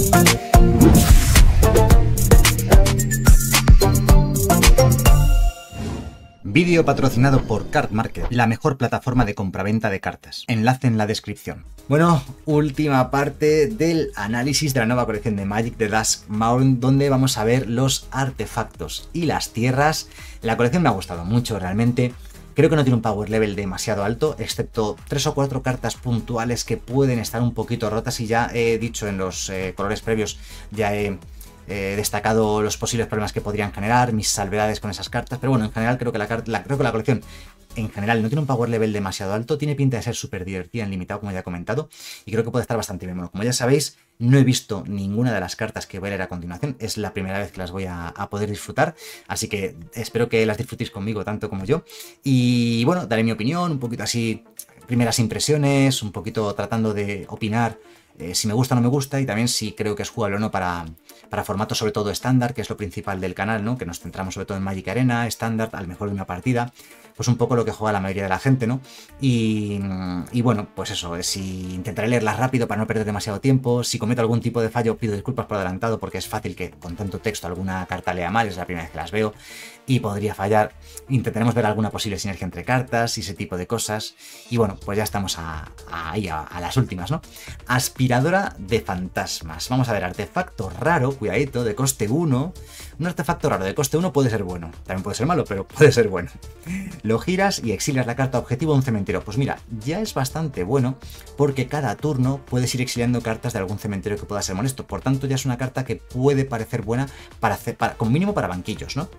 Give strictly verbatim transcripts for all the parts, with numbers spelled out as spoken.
Vídeo patrocinado por Card Market, la mejor plataforma de compraventa de cartas. Enlace en la descripción. Bueno, última parte del análisis de la nueva colección de Magic de Duskmourn, donde vamos a ver los artefactos y las tierras. La colección me ha gustado mucho realmente. Creo que no tiene un power level demasiado alto, excepto tres o cuatro cartas puntuales que pueden estar un poquito rotas, y ya he dicho en los eh, colores previos, ya he eh, destacado los posibles problemas que podrían generar, mis salvedades con esas cartas, pero bueno, en general creo que la, la, creo que la colección en general no tiene un power level demasiado alto, tiene pinta de ser súper divertida en limitado, como ya he comentado, y creo que puede estar bastante bien. Bueno, como ya sabéis, no he visto ninguna de las cartas que voy a leer a continuación, es la primera vez que las voy a, a poder disfrutar, así que espero que las disfrutéis conmigo tanto como yo, y bueno, daré mi opinión, un poquito así, primeras impresiones, un poquito tratando de opinar eh, si me gusta o no me gusta, y también si creo que es jugable o no para, para formatos sobre todo estándar, que es lo principal del canal, ¿no? Que nos centramos sobre todo en Magic Arena, estándar, al mejor de una partida, pues un poco lo que juega la mayoría de la gente, ¿no? Y, y bueno, pues eso, si intentaré leerlas rápido para no perder demasiado tiempo. Si cometo algún tipo de fallo, pido disculpas por adelantado, porque es fácil que con tanto texto alguna carta lea mal, es la primera vez que las veo y podría fallar. Intentaremos ver alguna posible sinergia entre cartas y ese tipo de cosas. Y bueno, pues ya estamos a, a, ahí a, a las últimas, ¿no? Aspiradora de fantasmas. Vamos a ver, artefacto raro, cuidadito, de coste uno. Un artefacto raro de coste uno puede ser bueno, también puede ser malo, pero puede ser bueno. Lo giras y exilias la carta objetivo de un cementerio. Pues mira, ya es bastante bueno, porque cada turno puedes ir exiliando cartas de algún cementerio que pueda ser molesto. Por tanto, ya es una carta que puede parecer buena para hacer, para, como mínimo para banquillos, ¿no?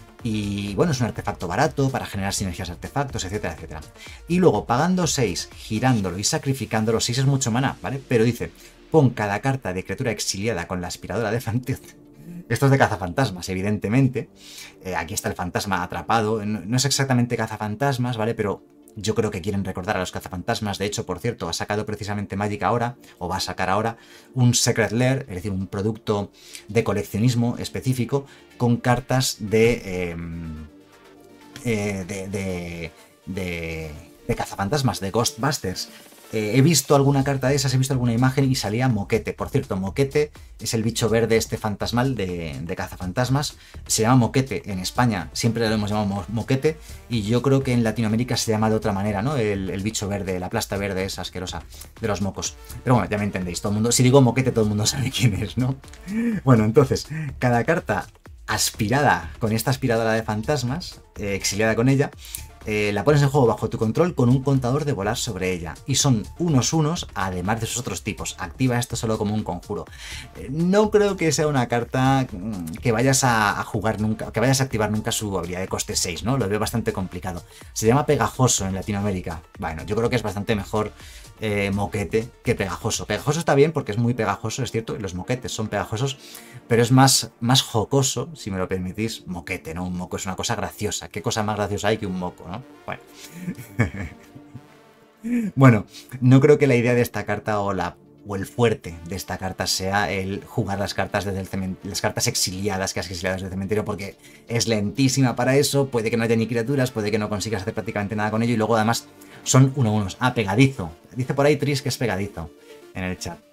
Y bueno, es un artefacto barato para generar sinergias de artefactos, etcétera, etcétera. Y luego, pagando seis, girándolo y sacrificándolo, seis es mucho maná, ¿vale? Pero dice, pon cada carta de criatura exiliada con la aspiradora de fantasmas. Esto es de cazafantasmas, evidentemente. Eh, aquí está el fantasma atrapado. No, no es exactamente cazafantasmas, ¿vale? Pero yo creo que quieren recordar a los cazafantasmas. De hecho, por cierto, ha sacado precisamente Magic ahora, o va a sacar ahora, un Secret Lair, es decir, un producto de coleccionismo específico con cartas de, eh, eh, de, de, de, de cazafantasmas, de Ghostbusters. Eh, he visto alguna carta de esas, he visto alguna imagen y salía Moquete. Por cierto, Moquete es el bicho verde este fantasmal de, de cazafantasmas. Se llama Moquete en España, siempre lo hemos llamado Moquete, y yo creo que en Latinoamérica se llama de otra manera, ¿no? El, el bicho verde, la plasta verde esa asquerosa de los mocos. Pero bueno, ya me entendéis, todo el mundo, si digo Moquete todo el mundo sabe quién es, ¿no? Bueno, entonces, cada carta aspirada con esta aspiradora de fantasmas, eh, exiliada con ella, Eh, la pones en juego bajo tu control con un contador de volar sobre ella. Y son unos unos, además de sus otros tipos. Activa esto solo como un conjuro. Eh, no creo que sea una carta que vayas a, a jugar nunca, que vayas a activar nunca su habilidad de coste seis, ¿no? Lo veo bastante complicado. Se llama Pegajoso en Latinoamérica. Bueno, yo creo que es bastante mejor eh, Moquete que Pegajoso. Pegajoso está bien porque es muy pegajoso, es cierto, los moquetes son pegajosos, pero es más, más jocoso, si me lo permitís, Moquete, ¿no? Un moco es una cosa graciosa. ¿Qué cosa más graciosa hay que un moco, ¿no? Bueno. Bueno, no creo que la idea de esta carta o, la, o el fuerte de esta carta sea el jugar las cartas desde el cementerio, las cartas exiliadas que has exiliado desde el cementerio, porque es lentísima para eso, puede que no haya ni criaturas, puede que no consigas hacer prácticamente nada con ello, y luego además son uno unos. Ah, pegadizo. Dice por ahí Tris que es pegadizo en el chat.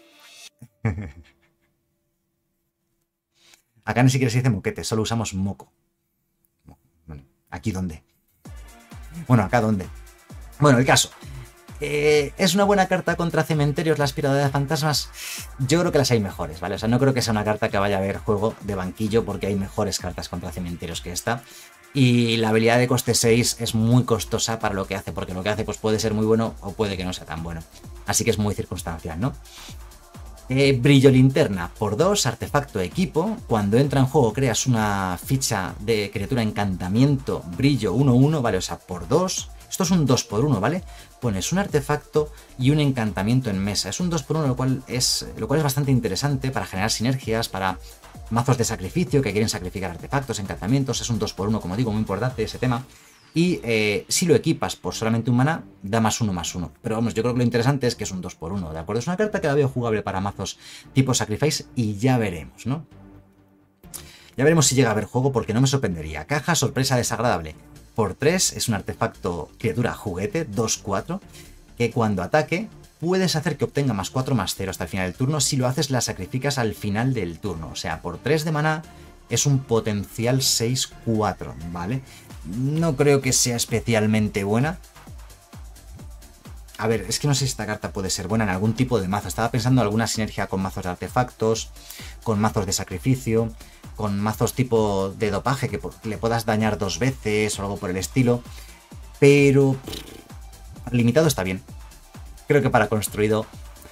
Acá ni siquiera se dice moquete, solo usamos moco. Bueno, ¿aquí dónde? Bueno, ¿acá dónde? Bueno, el caso. Eh, ¿Es una buena carta contra cementerios la aspiradora de fantasmas? Yo creo que las hay mejores, ¿vale? O sea, no creo que sea una carta que vaya a haber juego de banquillo, porque hay mejores cartas contra cementerios que esta. Y la habilidad de coste seis es muy costosa para lo que hace, porque lo que hace pues puede ser muy bueno o puede que no sea tan bueno. Así que es muy circunstancial, ¿no? Eh, brillo linterna por dos, artefacto equipo. Cuando entra en juego creas una ficha de criatura encantamiento brillo uno uno, ¿vale? O sea, por dos. Esto es un dos por uno, ¿vale? Pones un artefacto y un encantamiento en mesa. Es un dos por uno, lo cual es, lo cual es bastante interesante para generar sinergias, para mazos de sacrificio que quieren sacrificar artefactos, encantamientos. Es un dos por uno, como digo, muy importante ese tema. Y eh, si lo equipas por solamente un maná, da más uno más uno. Pero vamos, yo creo que lo interesante es que es un dos por uno, ¿de acuerdo? Es una carta que la veo jugable para mazos tipo Sacrifice y ya veremos, ¿no? Ya veremos si llega a haber juego, porque no me sorprendería. Caja sorpresa desagradable. Por tres es un artefacto criatura juguete, dos cuatro, que cuando ataque puedes hacer que obtenga más cuatro más cero hasta el final del turno si lo haces, la sacrificas al final del turno. O sea, por tres de maná es un potencial seis cuatro, ¿vale? No creo que sea especialmente buena. A ver, es que no sé si esta carta puede ser buena en algún tipo de mazo. Estaba pensando en alguna sinergia con mazos de artefactos, con mazos de sacrificio, con mazos tipo de dopaje que le puedas dañar dos veces o algo por el estilo. Pero limitado está bien. Creo que para construido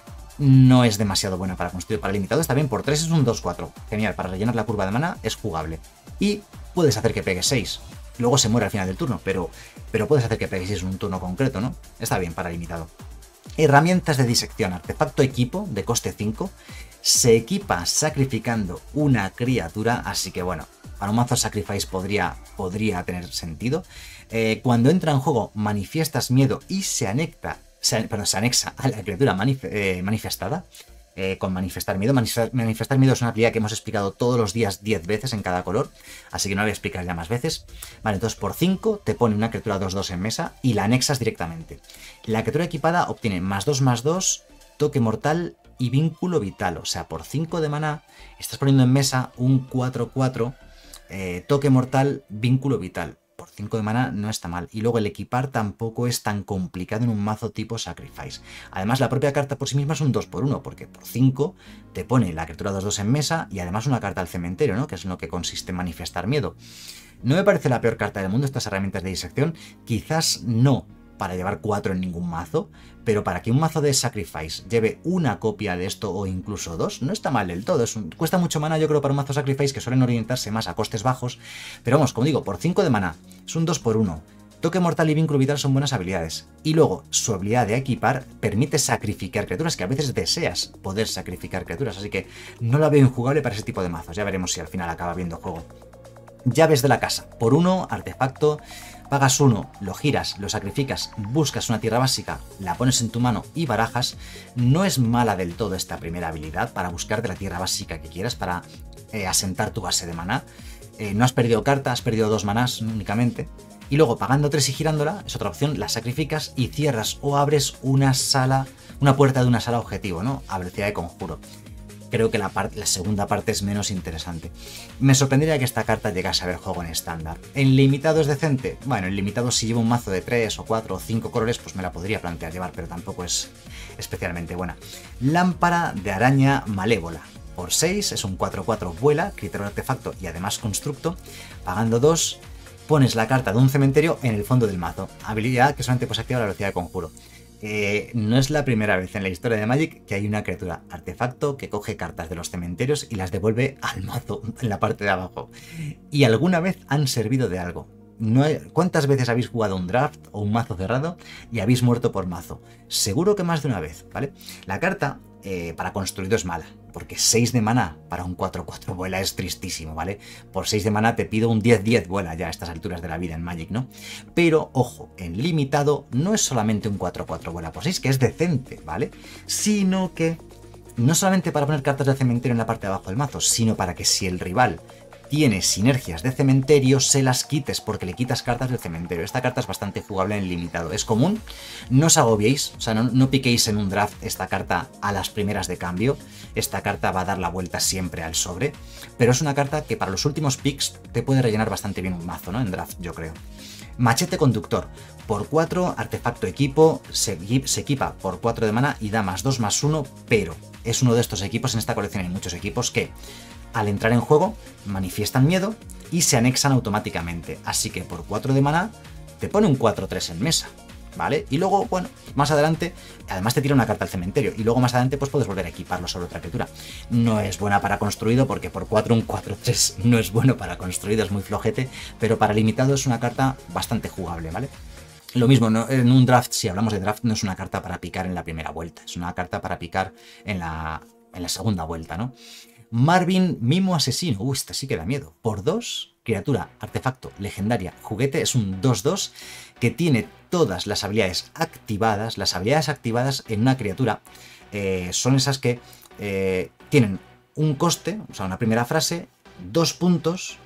no es demasiado buena para construido. Para limitado está bien, por tres es un dos cuatro. Genial, para rellenar la curva de mana es jugable. Y puedes hacer que pegue seis. Luego se muere al final del turno, pero, pero puedes hacer que pegue seis en un turno concreto, ¿no? Está bien para limitado. Herramientas de disección. Artefacto equipo de coste cinco. Se equipa sacrificando una criatura, así que bueno, para un mazo sacrifice podría, podría tener sentido. Eh, cuando entra en juego manifiestas miedo y se anexa, se, perdón, se anexa a la criatura manif eh, manifestada. Eh, con manifestar miedo. Manifestar, manifestar miedo es una habilidad que hemos explicado todos los días diez veces en cada color, así que no la voy a explicar ya más veces. Vale, entonces por cinco te pone una criatura dos dos en mesa y la anexas directamente. La criatura equipada obtiene más dos más dos, toque mortal y vínculo vital. O sea, por cinco de maná estás poniendo en mesa un cuatro cuatro, eh, toque mortal, vínculo vital. Por cinco de maná no está mal. Y luego el equipar tampoco es tan complicado en un mazo tipo Sacrifice. Además, la propia carta por sí misma es un dos por uno, porque por cinco te pone la criatura dos dos en mesa y además una carta al cementerio, ¿no? Que es en lo que consiste en manifestar miedo. No me parece la peor carta del mundo estas herramientas de disección. Quizás no para llevar cuatro en ningún mazo, pero para que un mazo de Sacrifice lleve una copia de esto o incluso dos, no está mal del todo. Es un, cuesta mucho mana, yo creo, para un mazo Sacrifice que suelen orientarse más a costes bajos, pero vamos, como digo, por cinco de mana, es un dos por uno. Toque mortal y vínculo vital son buenas habilidades. Y luego, su habilidad de equipar permite sacrificar criaturas, que a veces deseas poder sacrificar criaturas, así que no la veo injugable para ese tipo de mazos. Ya veremos si al final acaba viendo juego. Llaves de la casa. Por uno, artefacto. Pagas uno, lo giras, lo sacrificas, buscas una tierra básica, la pones en tu mano y barajas. No es mala del todo esta primera habilidad para buscar de la tierra básica que quieras, para eh, asentar tu base de maná. Eh, no has perdido carta, has perdido dos manás únicamente. Y luego pagando tres y girándola, es otra opción, la sacrificas y cierras o abres una sala, una puerta de una sala objetivo, ¿no? A velocidad de conjuro. Creo que la, part la segunda parte es menos interesante. Me sorprendería que esta carta llegase a ver juego en estándar. ¿En limitado es decente? Bueno, en limitado si llevo un mazo de tres o cuatro o cinco colores, pues me la podría plantear llevar, pero tampoco es especialmente buena. Lámpara de araña malévola. Por seis, es un cuatro cuatro, vuela, criatura artefacto y además constructo. Pagando dos, pones la carta de un cementerio en el fondo del mazo. Habilidad que solamente puedes activar a la velocidad de conjuro. Eh, no es la primera vez en la historia de Magic que hay una criatura artefacto que coge cartas de los cementerios y las devuelve al mazo en la parte de abajo. Y alguna vez han servido de algo. No hay... ¿Cuántas veces habéis jugado un draft o un mazo cerrado y habéis muerto por mazo? Seguro que más de una vez, ¿vale? La carta eh, para construido es mala, porque seis de maná para un cuatro cuatro vuela es tristísimo, ¿vale? Por seis de maná te pido un diez diez vuela ya a estas alturas de la vida en Magic, ¿no? Pero, ojo, en limitado no es solamente un cuatro cuatro vuela por seis, que es decente, ¿vale? Sino que no solamente para poner cartas de cementerio en la parte de abajo del mazo, sino para que si el rival tiene sinergias de cementerio, se las quites, porque le quitas cartas del cementerio. Esta carta es bastante jugable en limitado. Es común, no os agobiéis, o sea, no, no piquéis en un draft esta carta a las primeras de cambio. Esta carta va a dar la vuelta siempre al sobre, pero es una carta que para los últimos picks te puede rellenar bastante bien un mazo, ¿no? En draft, yo creo. Machete conductor. Por cuatro, artefacto equipo, se, se equipa por cuatro de mana y da más dos más uno, pero es uno de estos equipos, en esta colección hay muchos equipos que al entrar en juego manifiestan miedo y se anexan automáticamente. Así que por cuatro de maná te pone un cuatro tres en mesa, ¿vale? Y luego, bueno, más adelante, además te tira una carta al cementerio y luego más adelante pues puedes volver a equiparlo sobre otra criatura. No es buena para construido porque por cuatro un cuatro tres no es bueno para construido, es muy flojete, pero para limitado es una carta bastante jugable, ¿vale? Lo mismo, ¿no? En un draft, si hablamos de draft, no es una carta para picar en la primera vuelta, es una carta para picar en la, en la segunda vuelta, ¿no? Marvin, mimo asesino. Uy, esta sí que da miedo. Por dos, criatura, artefacto, legendaria, juguete. Es un dos dos que tiene todas las habilidades activadas. Las habilidades activadas en una criatura eh, son esas que eh, tienen un coste, o sea, una primera frase, dos puntos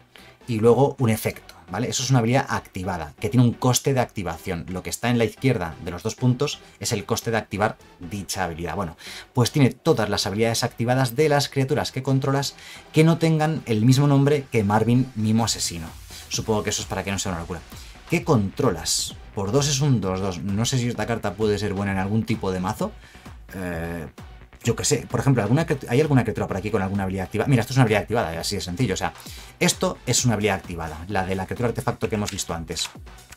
y luego un efecto, ¿vale? Eso es una habilidad activada, que tiene un coste de activación. Lo que está en la izquierda de los dos puntos es el coste de activar dicha habilidad. Bueno, pues tiene todas las habilidades activadas de las criaturas que controlas que no tengan el mismo nombre que Marvin, Mimo Asesino. Supongo que eso es para que no sea una locura. ¿Qué controlas? Por dos es un dos dos. No sé si esta carta puede ser buena en algún tipo de mazo. Eh... Yo que sé, por ejemplo, ¿alguna, ¿hay alguna criatura por aquí con alguna habilidad activada? Mira, esto es una habilidad activada, así de sencillo. O sea, esto es una habilidad activada, la de la criatura artefacto que hemos visto antes.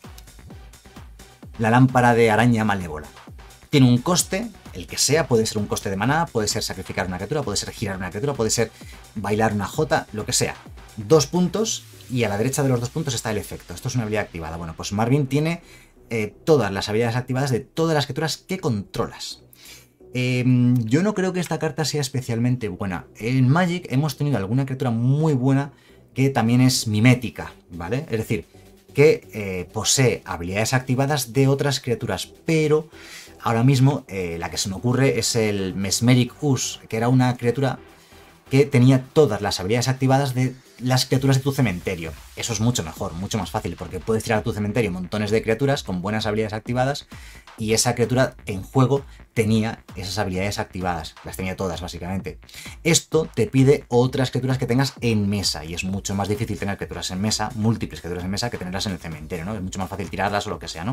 La lámpara de araña malévola. Tiene un coste, el que sea, puede ser un coste de maná, puede ser sacrificar una criatura, puede ser girar una criatura, puede ser bailar una jota, lo que sea. Dos puntos y a la derecha de los dos puntos está el efecto. Esto es una habilidad activada. Bueno, pues Marvin tiene eh, todas las habilidades activadas de todas las criaturas que controlas. Eh, yo no creo que esta carta sea especialmente buena. En Magic hemos tenido alguna criatura muy buena que también es mimética, ¿vale? Es decir, que eh, posee habilidades activadas de otras criaturas, pero ahora mismo eh, la que se me ocurre es el Mesmeric Us, que era una criatura que tenía todas las habilidades activadas de las criaturas de tu cementerio. Eso es mucho mejor, mucho más fácil, porque puedes tirar a tu cementerio montones de criaturas con buenas habilidades activadas y esa criatura en juego tenía esas habilidades activadas, las tenía todas básicamente. Esto te pide otras criaturas que tengas en mesa y es mucho más difícil tener criaturas en mesa, múltiples criaturas en mesa, que tenerlas en el cementerio, ¿no? Es mucho más fácil tirarlas o lo que sea, ¿no?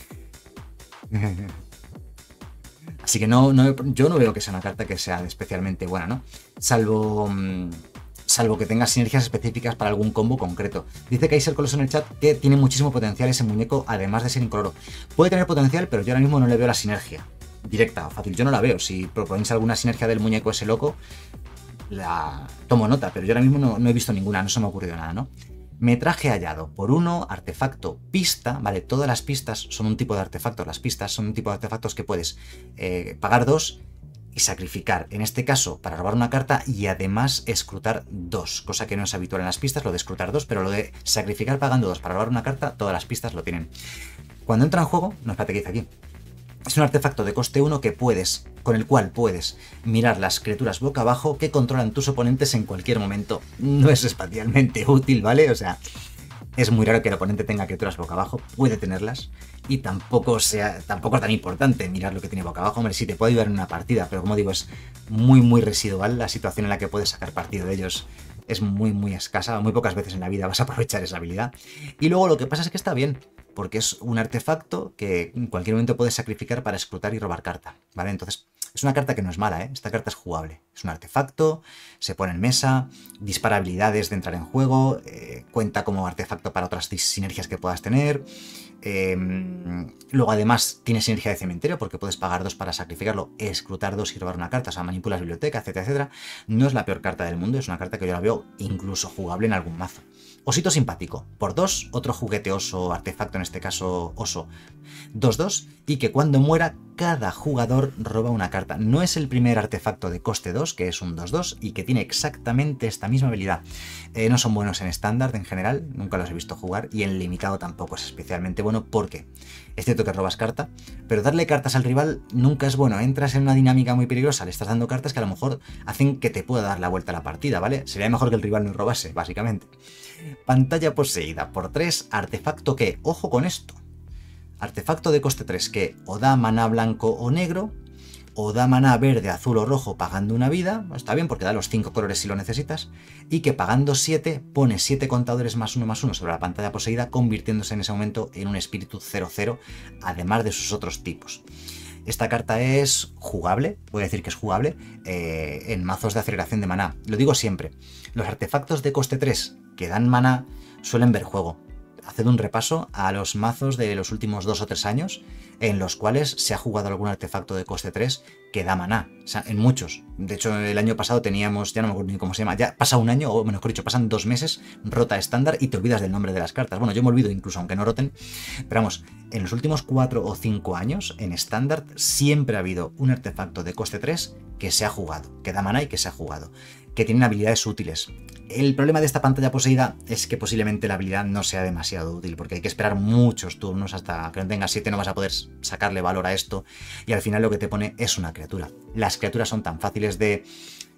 Así que no, no, yo no veo que sea una carta que sea especialmente buena, ¿no? Salvo, salvo que tenga sinergias específicas para algún combo concreto. Dice Kaiser Coloso en el chat que tiene muchísimo potencial ese muñeco, además de ser incoloro. Puede tener potencial, pero yo ahora mismo no le veo la sinergia directa o fácil. Yo no la veo. Si proponéis alguna sinergia del muñeco ese loco, la tomo nota, pero yo ahora mismo no, no he visto ninguna, no se me ha ocurrido nada, ¿no? Metraje hallado. Por uno, artefacto pista, ¿vale? Todas las pistas son un tipo de artefacto. Las pistas son un tipo de artefactos que puedes eh, pagar dos y sacrificar. En este caso, para robar una carta y además escrutar dos. Cosa que no es habitual en las pistas, lo de escrutar dos, pero lo de sacrificar pagando dos para robar una carta, todas las pistas lo tienen. Cuando entra en juego, no, espérate que dice aquí. Es un artefacto de coste uno que puedes, con el cual puedes mirar las criaturas boca abajo que controlan tus oponentes en cualquier momento. No es espacialmente útil, ¿vale? O sea, es muy raro que el oponente tenga criaturas boca abajo, puede tenerlas, y tampoco, sea, tampoco es tan importante mirar lo que tiene boca abajo. Hombre, sí te puede ayudar en una partida, pero como digo, es muy, muy residual la situación en la que puedes sacar partido de ellos. Es muy, muy escasa, muy pocas veces en la vida vas a aprovechar esa habilidad. Y luego lo que pasa es que está bien, porque es un artefacto que en cualquier momento puedes sacrificar para escrutar y robar carta, ¿vale? Entonces, es una carta que no es mala, ¿eh? Esta carta es jugable. Es un artefacto, se pone en mesa, dispara habilidades de entrar en juego, eh, cuenta como artefacto para otras sinergias que puedas tener. Eh, luego además tiene sinergia de cementerio porque puedes pagar dos para sacrificarlo, escrutar dos y robar una carta, o sea, manipulas biblioteca, etcétera, etcétera. No es la peor carta del mundo, es una carta que yo la veo incluso jugable en algún mazo. Osito simpático, por dos, otro juguete oso, artefacto en este caso oso, dos dos, y que cuando muera cada jugador roba una carta. No es el primer artefacto de coste dos, que es un dos dos, y que tiene exactamente esta misma habilidad. Eh, no son buenos en estándar en general, nunca los he visto jugar, y en limitado tampoco es especialmente bueno, porque es cierto que robas carta, pero darle cartas al rival nunca es bueno. Entras en una dinámica muy peligrosa, le estás dando cartas que a lo mejor hacen que te pueda dar la vuelta a la partida, ¿vale? Sería mejor que el rival no robase, básicamente. Pantalla poseída por tres, artefacto que, ojo con esto, artefacto de coste tres que o da maná blanco o negro, o da maná verde, azul o rojo pagando una vida, está bien porque da los cinco colores si lo necesitas, y que pagando siete pone siete contadores más uno más uno sobre la pantalla poseída, convirtiéndose en ese momento en un espíritu cero cero, además de sus otros tipos. Esta carta es jugable, voy a decir que es jugable, eh, en mazos de aceleración de maná. Lo digo siempre, los artefactos de coste tres que dan maná suelen ver juego. Haced un repaso a los mazos de los últimos dos o tres años en los cuales se ha jugado algún artefacto de coste tres que da maná. O sea, en muchos. De hecho, el año pasado teníamos, ya no me acuerdo ni cómo se llama, ya pasa un año, o mejor dicho, pasan dos meses, rota estándar y te olvidas del nombre de las cartas. Bueno, yo me olvido incluso aunque no roten. Pero vamos, en los últimos cuatro o cinco años, en estándar, siempre ha habido un artefacto de coste tres que se ha jugado, que da maná y que se ha jugado, que tienen habilidades útiles. El problema de esta pantalla poseída es que posiblemente la habilidad no sea demasiado útil, porque hay que esperar muchos turnos hasta que no tengas siete, no vas a poder sacarle valor a esto, y al final lo que te pone es una criatura. Las criaturas son tan fáciles de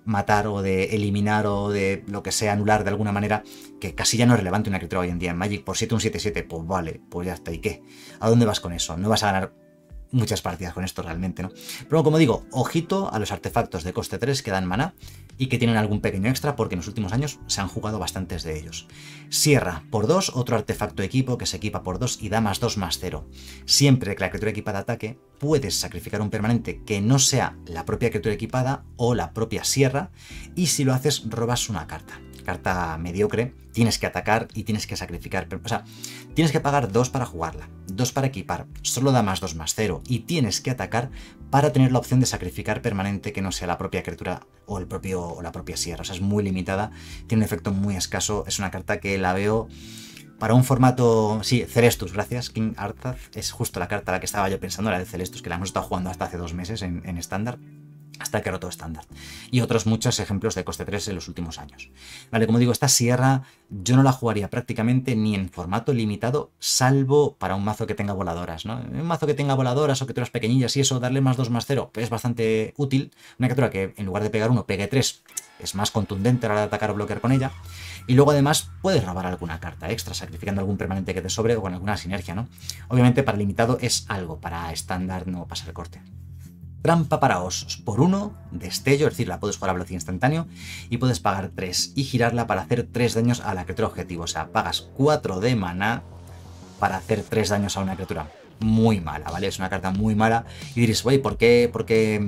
matar o de eliminar o de lo que sea, anular de alguna manera, que casi ya no es relevante una criatura hoy en día en Magic. Por siete un siete siete, pues vale, pues ya está. ¿Y qué? ¿A dónde vas con eso? No vas a ganar muchas partidas con esto realmente, ¿no? Pero como digo, ojito a los artefactos de coste tres que dan maná y que tienen algún pequeño extra, porque en los últimos años se han jugado bastantes de ellos. Sierra, por dos, otro artefacto equipo que se equipa por dos y da más dos más cero. Siempre que la criatura equipada ataque, puedes sacrificar un permanente que no sea la propia criatura equipada o la propia sierra, y si lo haces, robas una carta. Carta mediocre, tienes que atacar y tienes que sacrificar, o sea, tienes que pagar dos para jugarla, dos para equipar, solo da más dos más cero, y tienes que atacar para tener la opción de sacrificar permanente que no sea la propia criatura o el propio o la propia sierra. O sea, es muy limitada, tiene un efecto muy escaso, es una carta que la veo para un formato... Sí, Celestus, gracias, King Arthur, es justo la carta a la que estaba yo pensando, la de Celestus, que la hemos estado jugando hasta hace dos meses en estándar. Hasta que roto estándar. Y otros muchos ejemplos de coste tres en los últimos años. Vale, como digo, esta sierra yo no la jugaría prácticamente ni en formato limitado, salvo para un mazo que tenga voladoras, ¿no? Un mazo que tenga voladoras o criaturas pequeñillas y eso, darle más dos más cero es bastante útil. Una criatura que en lugar de pegar uno, pegue tres, es más contundente a la hora de atacar o bloquear con ella. Y luego además puedes robar alguna carta extra, sacrificando algún permanente que te sobre o con alguna sinergia, ¿no? Obviamente para limitado es algo, para estándar no pasa el corte. Trampa para osos, por uno, destello, es decir, la puedes jugar a velocidad instantáneo y puedes pagar tres y girarla para hacer tres daños a la criatura objetivo. O sea, pagas cuatro de maná para hacer tres daños a una criatura. Muy mala, ¿vale? Es una carta muy mala. Y diréis, güey, ¿por qué, por qué,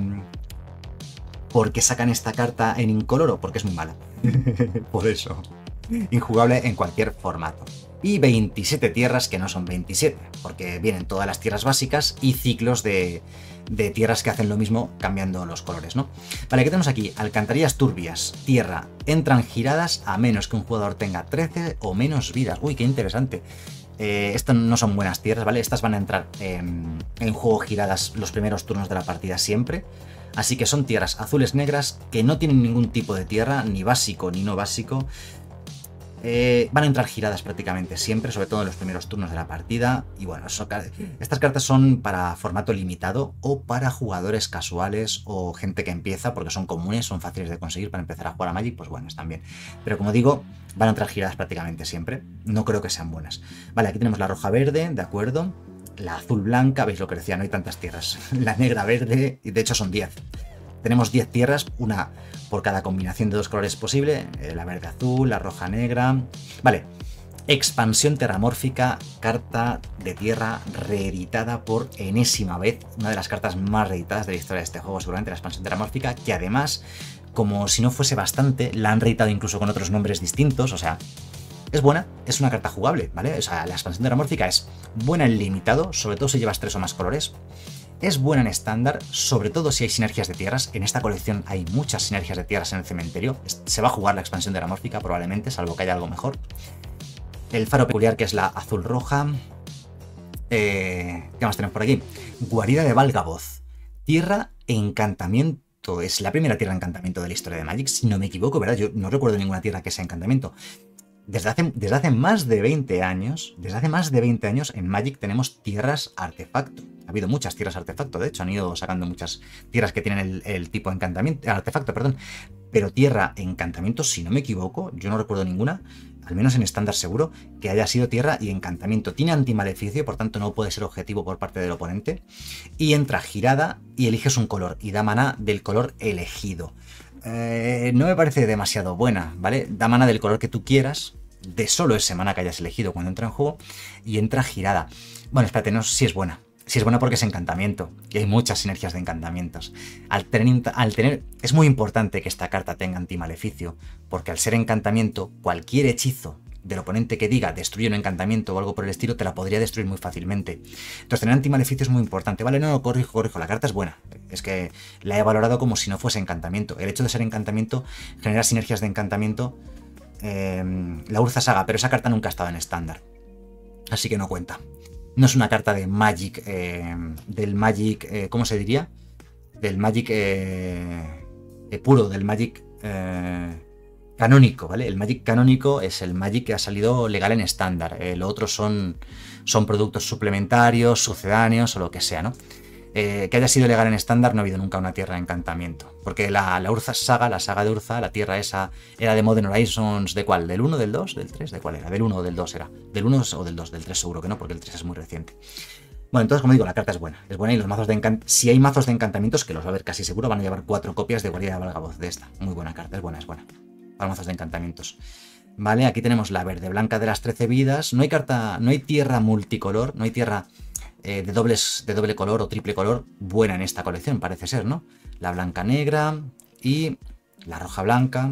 por qué sacan esta carta en incoloro? Porque es muy mala. Por eso. Injugable en cualquier formato. Y veintisiete tierras que no son veintisiete, porque vienen todas las tierras básicas y ciclos de, de tierras que hacen lo mismo cambiando los colores, ¿no? Vale, ¿qué tenemos aquí? Alcantarillas turbias, tierra, entran giradas a menos que un jugador tenga trece o menos vidas. Uy, qué interesante. Eh, estas no son buenas tierras, ¿vale? Estas van a entrar en, en juego giradas los primeros turnos de la partida siempre. Así que son tierras azules negras que no tienen ningún tipo de tierra, ni básico ni no básico. Eh, van a entrar giradas prácticamente siempre, sobre todo en los primeros turnos de la partida. Y bueno, eso, estas cartas son para formato limitado o para jugadores casuales o gente que empieza, porque son comunes, son fáciles de conseguir para empezar a jugar a Magic, pues bueno, están bien. Pero como digo, van a entrar giradas prácticamente siempre. No creo que sean buenas. Vale, aquí tenemos la roja verde, de acuerdo. La azul blanca, veis lo que decía, no hay tantas tierras. La negra verde, y de hecho son diez. Tenemos diez tierras, una por cada combinación de dos colores posible, la verde azul, la roja negra. Vale, expansión terramórfica, carta de tierra reeditada por enésima vez, una de las cartas más reeditadas de la historia de este juego, seguramente la expansión terramórfica, que además, como si no fuese bastante, la han reeditado incluso con otros nombres distintos, o sea, es buena, es una carta jugable, ¿vale? O sea, la expansión terramórfica es buena en limitado, sobre todo si llevas tres o más colores. Es buena en estándar, sobre todo si hay sinergias de tierras. En esta colección hay muchas sinergias de tierras en el cementerio. Se va a jugar la expansión terramórfica probablemente, salvo que haya algo mejor. El faro peculiar, que es la azul-roja. Eh, ¿Qué más tenemos por aquí? Guarida de Valgaboth. Tierra e encantamiento. Es la primera tierra de encantamiento de la historia de Magic, si no me equivoco, ¿verdad? Yo no recuerdo ninguna tierra que sea encantamiento. Desde hace, desde hace más de veinte años, desde hace más de veinte años en Magic tenemos tierras artefacto. Ha habido muchas tierras artefacto, de hecho, han ido sacando muchas tierras que tienen el, el tipo de encantamiento, artefacto, perdón. Pero tierra encantamiento, si no me equivoco, yo no recuerdo ninguna, al menos en estándar seguro, que haya sido tierra y encantamiento. Tiene antimaleficio, por tanto no puede ser objetivo por parte del oponente. Y entra girada y eliges un color y da maná del color elegido. Eh, no me parece demasiado buena, ¿vale? Da maná del color que tú quieras, de solo ese maná que hayas elegido cuando entra en juego, y entra girada. Bueno, espérate, no sé si es buena. Si es buena porque es encantamiento, y hay muchas sinergias de encantamientos. Al tener, al tener, es muy importante que esta carta tenga antimaleficio, porque al ser encantamiento, cualquier hechizo del oponente que diga destruye un encantamiento o algo por el estilo, te la podría destruir muy fácilmente. Entonces tener antimaleficio es muy importante. Vale, no, no, corrijo, corrijo, la carta es buena. Es que la he valorado como si no fuese encantamiento. El hecho de ser encantamiento genera sinergias de encantamiento. Eh, la Urza Saga, pero esa carta nunca ha estado en estándar, así que no cuenta. No es una carta de Magic, eh, del Magic, eh, ¿cómo se diría? Del Magic eh, eh, puro, del Magic eh, canónico, ¿vale? El Magic canónico es el Magic que ha salido legal en estándar. Eh, lo otro son, son productos suplementarios, sucedáneos o lo que sea, ¿no? Eh, que haya sido legal en estándar, no ha habido nunca una tierra de encantamiento. Porque la, la Urza Saga, la saga de Urza, la tierra esa, era de Modern Horizons, ¿de cuál? ¿Del uno, del dos, del tres? ¿De cuál era? ¿Del uno o del dos era? ¿Del uno o del dos? Del tres seguro que no, porque el tres es muy reciente. Bueno, entonces, como digo, la carta es buena. Es buena y los mazos de encantamientos, si hay mazos de encantamientos, que los va a haber casi seguro, van a llevar cuatro copias de Guarida de Valgavoz de esta. Muy buena carta, es buena, es buena. Para mazos de encantamientos. Vale, aquí tenemos la verde blanca de las trece vidas. No hay carta, no hay tierra multicolor, no hay tierra eh, de, dobles, de doble color o triple color buena en esta colección, parece ser, ¿no? La blanca negra y la roja blanca.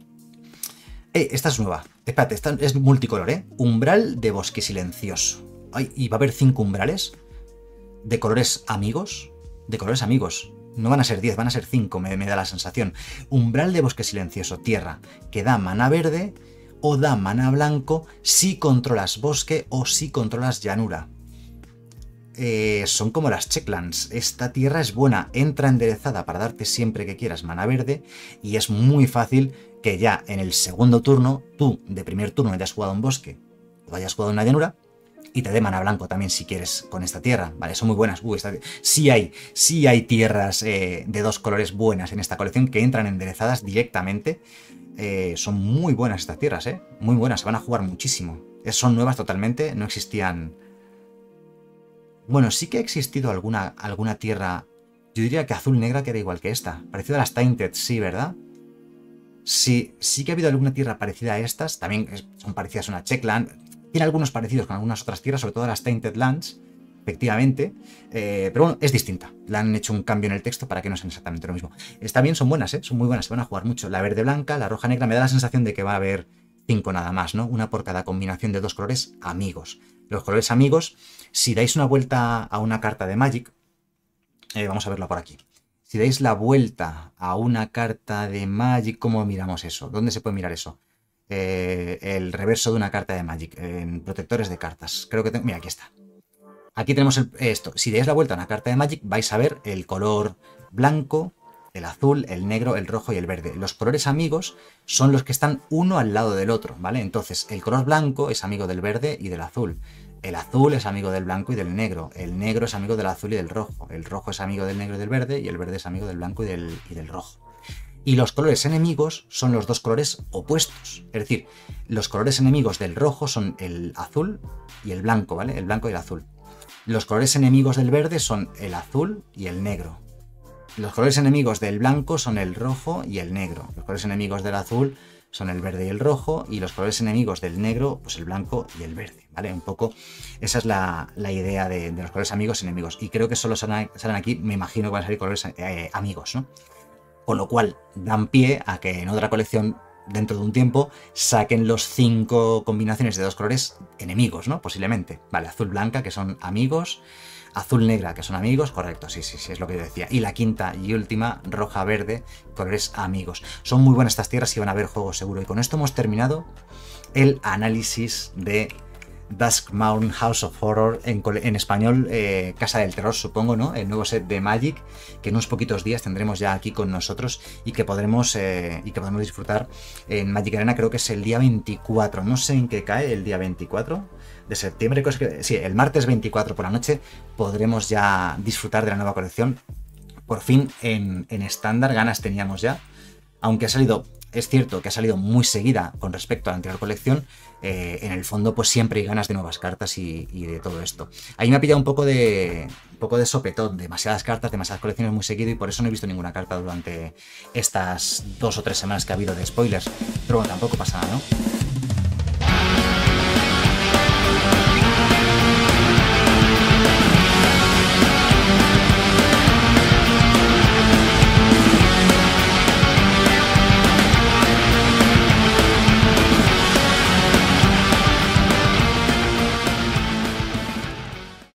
Eh, esta es nueva. Espérate, esta es multicolor, ¿eh? Umbral de bosque silencioso. Ay, y va a haber cinco umbrales de colores amigos. De colores amigos. No van a ser diez, van a ser cinco, me, me da la sensación. Umbral de bosque silencioso, tierra, que da mana verde o da mana blanco si controlas bosque o si controlas llanura. Eh, son como las checklands. Esta tierra es buena, entra enderezada para darte siempre que quieras mana verde y es muy fácil que ya en el segundo turno, tú de primer turno hayas jugado un bosque o hayas jugado una llanura y te dé mana blanco también si quieres con esta tierra. Vale, son muy buenas. Uy, esta... sí, hay, sí hay tierras eh, de dos colores buenas en esta colección que entran enderezadas directamente. Eh, son muy buenas estas tierras, ¿eh? Muy buenas, se van a jugar muchísimo. Son nuevas totalmente, no existían... Bueno, sí que ha existido alguna, alguna tierra, yo diría que azul-negra que era igual que esta. Parecida a las Tainted, sí, ¿verdad? Sí, sí que ha habido alguna tierra parecida a estas, también son parecidas a una Checkland. Tiene algunos parecidos con algunas otras tierras, sobre todo las Tainted Lands, efectivamente. Eh, pero bueno, es distinta. Le han hecho un cambio en el texto para que no sean exactamente lo mismo. Está bien, son buenas, ¿eh? Son muy buenas, se van a jugar mucho. La verde-blanca, la roja-negra, me da la sensación de que va a haber cinco nada más, ¿no? Una por cada combinación de dos colores amigos. Los colores amigos, si dais una vuelta a una carta de Magic, eh, vamos a verlo por aquí. Si dais la vuelta a una carta de Magic, ¿cómo miramos eso? ¿Dónde se puede mirar eso? Eh, el reverso de una carta de Magic, en protectores de cartas. Creo que tengo... Mira, aquí está. Aquí tenemos el, esto. Si dais la vuelta a una carta de Magic, vais a ver el color blanco, el azul, el negro, el rojo y el verde. Los colores amigos son los que están uno al lado del otro, ¿vale? Entonces, el color blanco es amigo del verde y del azul. El azul es amigo del blanco y del negro. El negro es amigo del azul y del rojo. El rojo es amigo del negro y del verde. Y el verde es amigo del blanco y del, y del rojo. Y los colores enemigos son los dos colores opuestos. Es decir, los colores enemigos del rojo son el azul y el blanco, ¿vale? El blanco y el azul. Los colores enemigos del verde son el azul y el negro. Los colores enemigos del blanco son el rojo y el negro. Los colores enemigos del azul son el verde y el rojo. Y los colores enemigos del negro, pues el blanco y el verde, ¿vale? Un poco esa es la, la idea de, de los colores amigos y enemigos. Y creo que solo salen, salen aquí, me imagino que van a salir colores eh, amigos, ¿no? Con lo cual dan pie a que en otra colección, dentro de un tiempo, saquen los cinco combinaciones de dos colores enemigos, ¿no? Posiblemente. Vale, azul-blanca, que son amigos. Azul-negra, que son amigos, correcto, sí, sí, sí, es lo que yo decía. Y la quinta y última, roja-verde, colores amigos. Son muy buenas estas tierras y van a haber juego seguro. Y con esto hemos terminado el análisis de Duskmourn House of Horror, en, en español, eh, Casa del Terror, supongo, ¿no? El nuevo set de Magic, que en unos poquitos días tendremos ya aquí con nosotros y que podremos, eh, y que podremos disfrutar en Magic Arena, creo que es el día veinticuatro. No sé en qué cae el día veinticuatro de septiembre, creo que sí, el martes veinticuatro por la noche podremos ya disfrutar de la nueva colección. Por fin en estándar, ganas teníamos ya, aunque ha salido, es cierto que ha salido muy seguida con respecto a la anterior colección. Eh, en el fondo pues siempre hay ganas de nuevas cartas y, y de todo esto. Ahí me ha pillado un poco de un poco de sopetón, demasiadas cartas, demasiadas colecciones muy seguido y por eso no he visto ninguna carta durante estas dos o tres semanas que ha habido de spoilers, pero bueno, tampoco pasa nada, ¿no?